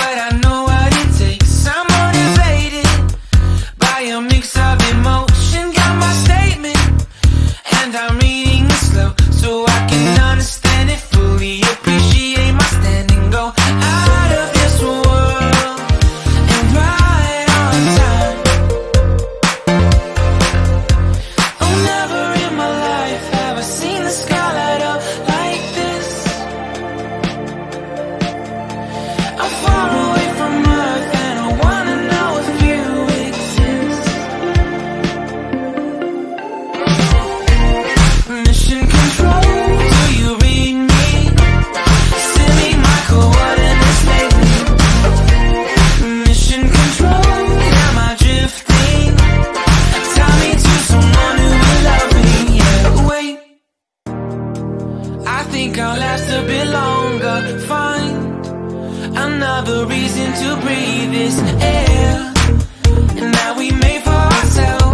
but I know what it takes. I'm motivated by a mix of emotion. Got my statement, and I'm reading it slow so I can understand it fully. Appreciate my stand and go out of this world and right on time. Oh, never in my life have I seen the sky light up like this. I'm far away from Earth and I wanna know if you exist. Mission control, do you read me? Send me my coordinates lately. Mission control, am I drifting? Tie me to someone who will love me. Yeah, wait, I think I'll last a bit longer. Find another reason to breathe this air, and that we made for ourselves.